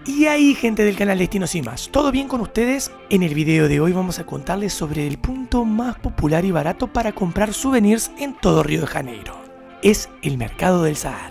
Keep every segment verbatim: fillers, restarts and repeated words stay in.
Y ahí, gente del canal Destinos y Más, ¿todo bien con ustedes? En el video de hoy vamos a contarles sobre el punto más popular y barato para comprar souvenirs en todo Río de Janeiro. Es el Mercado del Sahara.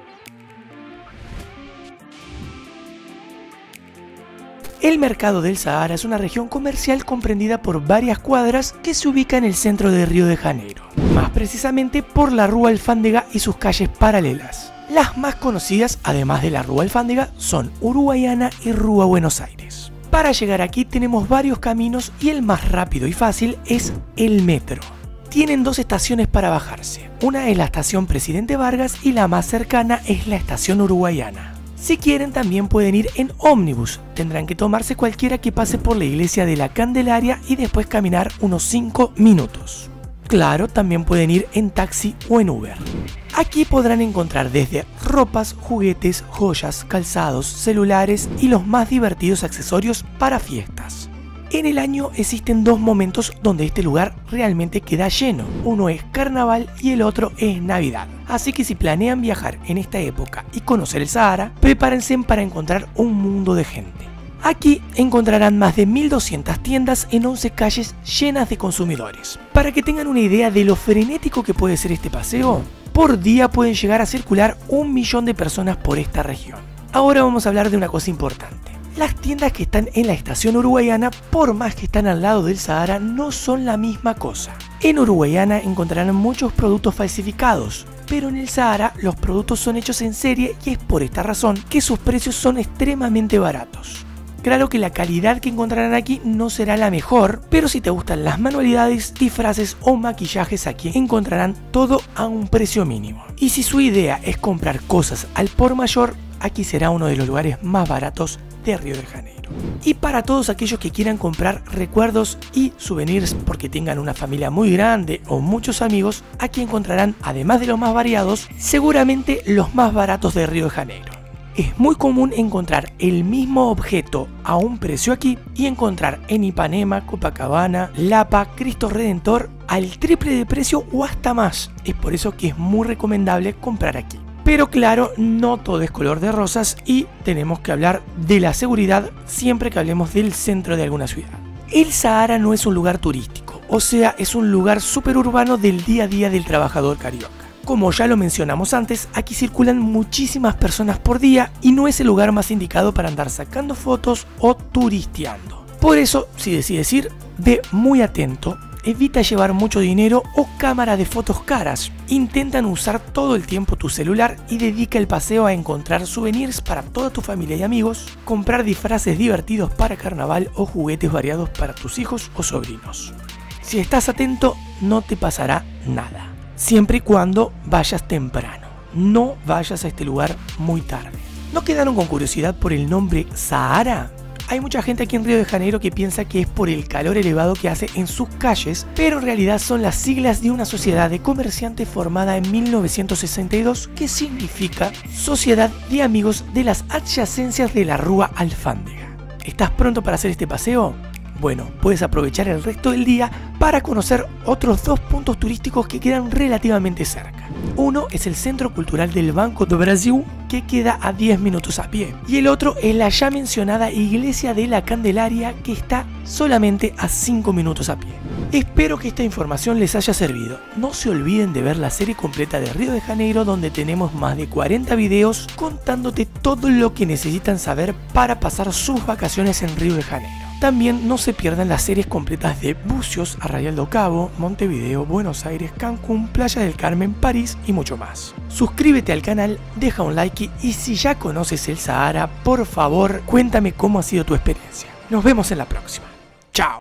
El Mercado del Sahara es una región comercial comprendida por varias cuadras que se ubica en el centro de Río de Janeiro, más precisamente por la Rua Alfándega y sus calles paralelas. Las más conocidas, además de la Rua Alfándega, son Uruguayana y Rua Buenos Aires. Para llegar aquí tenemos varios caminos y el más rápido y fácil es el metro. Tienen dos estaciones para bajarse, una es la estación Presidente Vargas y la más cercana es la estación Uruguayana. Si quieren también pueden ir en ómnibus, tendrán que tomarse cualquiera que pase por la iglesia de la Candelaria y después caminar unos cinco minutos. Claro, también pueden ir en taxi o en Uber. Aquí podrán encontrar desde ropas, juguetes, joyas, calzados, celulares y los más divertidos accesorios para fiestas. En el año existen dos momentos donde este lugar realmente queda lleno. Uno es Carnaval y el otro es Navidad. Así que si planean viajar en esta época y conocer el Sahara, prepárense para encontrar un mundo de gente. Aquí encontrarán más de mil doscientas tiendas en once calles llenas de consumidores. Para que tengan una idea de lo frenético que puede ser este paseo, por día pueden llegar a circular un millón de personas por esta región. Ahora vamos a hablar de una cosa importante. Las tiendas que están en la estación Uruguayana, por más que están al lado del Sahara, no son la misma cosa. En Uruguayana encontrarán muchos productos falsificados, pero en el Sahara los productos son hechos en serie y es por esta razón que sus precios son extremadamente baratos. Claro que la calidad que encontrarán aquí no será la mejor, pero si te gustan las manualidades, disfraces o maquillajes, aquí encontrarán todo a un precio mínimo. Y si su idea es comprar cosas al por mayor, aquí será uno de los lugares más baratos de Río de Janeiro. Y para todos aquellos que quieran comprar recuerdos y souvenirs porque tengan una familia muy grande o muchos amigos, aquí encontrarán, además de los más variados, seguramente los más baratos de Río de Janeiro. Es muy común encontrar el mismo objeto a un precio aquí y encontrar en Ipanema, Copacabana, Lapa, Cristo Redentor al triple de precio o hasta más. Es por eso que es muy recomendable comprar aquí. Pero claro, no todo es color de rosas y tenemos que hablar de la seguridad siempre que hablemos del centro de alguna ciudad. El Sahara no es un lugar turístico, o sea, es un lugar superurbano del día a día del trabajador carioca. Como ya lo mencionamos antes, aquí circulan muchísimas personas por día y no es el lugar más indicado para andar sacando fotos o turisteando. Por eso, si decides ir, ve muy atento, evita llevar mucho dinero o cámara de fotos caras. Intentan usar todo el tiempo tu celular y dedica el paseo a encontrar souvenirs para toda tu familia y amigos, comprar disfraces divertidos para carnaval o juguetes variados para tus hijos o sobrinos. Si estás atento, no te pasará nada. Siempre y cuando vayas temprano, no vayas a este lugar muy tarde. ¿No quedaron con curiosidad por el nombre Sahara? Hay mucha gente aquí en Río de Janeiro que piensa que es por el calor elevado que hace en sus calles, pero en realidad son las siglas de una sociedad de comerciantes formada en mil novecientos sesenta y dos que significa Sociedad de Amigos de las Adyacencias de la Rua Alfándega. ¿Estás pronto para hacer este paseo? Bueno, puedes aprovechar el resto del día para conocer otros dos puntos turísticos que quedan relativamente cerca. Uno es el Centro Cultural del Banco do Brasil, que queda a diez minutos a pie. Y el otro es la ya mencionada Iglesia de la Candelaria, que está solamente a cinco minutos a pie. Espero que esta información les haya servido. No se olviden de ver la serie completa de Río de Janeiro, donde tenemos más de cuarenta videos contándote todo lo que necesitan saber para pasar sus vacaciones en Río de Janeiro. También no se pierdan las series completas de Bucios, Arraial do Cabo, Montevideo, Buenos Aires, Cancún, Playa del Carmen, París y mucho más. Suscríbete al canal, deja un like y si ya conoces el Sahara, por favor, cuéntame cómo ha sido tu experiencia. Nos vemos en la próxima. Chao.